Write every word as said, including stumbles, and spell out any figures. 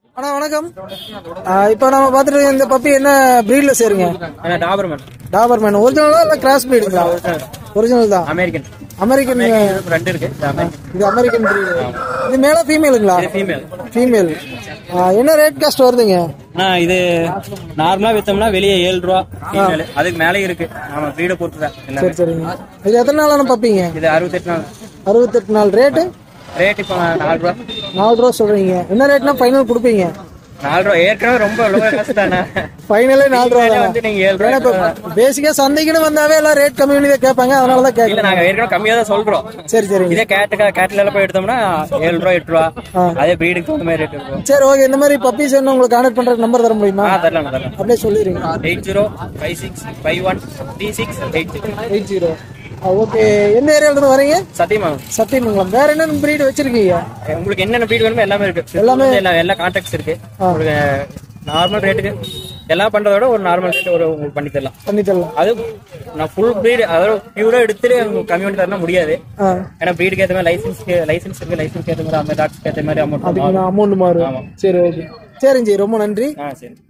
அண்ணா வணக்கம். இப்போ நம்ம பார்த்துட்டு இந்த பப்பி என்ன பிரீட்ல சேருங்க? டாபர்மேன். டாபர்மேன் ஒரிஜினலா இல்ல கிராஸ் பிரீடுங்களா? ஒரிஜினல் தான். அமெரிக்கன். அமெரிக்கன் ரெண்டு இருக்கு. இது அமெரிக்கன் பிரீடு. இது மேல ஃபீமேலுங்களா? ஃபீமேல். ஃபீமேல். என்ன ரேட் காஸ்ட் வருதுங்க? இது நார்மலா வித்தோம்னா வெளியே ஏழு ரூபா. அதுக்கு மேலே இருக்கு. நம்ம பிரீட பொறுத்துதான். சரி சரிங்க. இது எத்தனை நாளான பப்பிங்க? இது அறுபத்தெட்டு நாள். அறுபத்தெட்டு நாள். ரேட்டு? ரேட் இப்போ நாலு ரூபா. நாலு ரூபா சொல்றீங்க. என்ன ரேட்னா ஃபைனல் கொடுப்பீங்க? நாலு ரூபா. ஏற்கனவே ரொம்ப லோ காஸ்ட் தானே. ஃபைனலே நாலு ரூபா வந்து நீங்க ஏழு ரூபா. பேசிக்கா சந்தைக்குன்னு வந்தாவே எல்லாம் ரேட் கம்மி பண்ணி தான் கேட்பாங்க. அதனால தான் கேட்கல. நாங்க ஏற்கனவே கம்மியா தான் சொல்றோம். சரி சரி. இதே கேட்டுக்கா கேட்ல எல்லாம் போய் எடுத்தோம்னா ஏழு ரூபா எட்டு ரூபா. அதே பிரீடுக்கு அந்த மாதிரி ரேட் இருக்கும். சரி ஓகே. இந்த மாதிரி பப்பீஸ் என்ன உங்களுக்கு கான்டாக்ட் பண்ற நம்பர் தர முடியுமா? தரலாம் தரலாம். அப்படியே சொல்லிடுங்க. Eight zero five six five one three six eight zero eight zero. Okay. எந்த ஏரியால இருந்து வரீங்க? சத்தியமங்கலம். சத்தியமங்கலம். வேற என்னென்ன பிரீடு வச்சிருக்கீங்க? உங்களுக்கு என்னென்ன பிரீடு வேணுமோ எல்லாமே இருக்கு. எல்லாமே எல்லா கான்டாக்ட்ஸ் இருக்கு. உங்களுக்கு நார்மல் ரேட்டுக்கு எல்லாம் பண்றதோட ஒரு நார்மல் ரேட் ஒரு உங்களுக்கு பண்ணி தரலாம். பண்ணி தரலாம். அது நான் ஃபுல் பிரீடு அதாவது பியூரா எடுத்துட்டு கம்மி பண்ணி தரணும் முடியாது. ஏன்னா பிரீடுக்கு ஏற்ற மாதிரி லைசன்ஸ்க்கு லைசன்ஸ் இருக்கு. லைசன்ஸ்க்கு ஏற்ற மாதிரி அந்த டாக்ஸ்க்கு ஏற்ற மாதிரி அமௌண்ட் அமௌண்ட் மாறும். சரி ஓகே. சரிங்க ஜி, ரொம்ப நன்றி. ஆ சரி.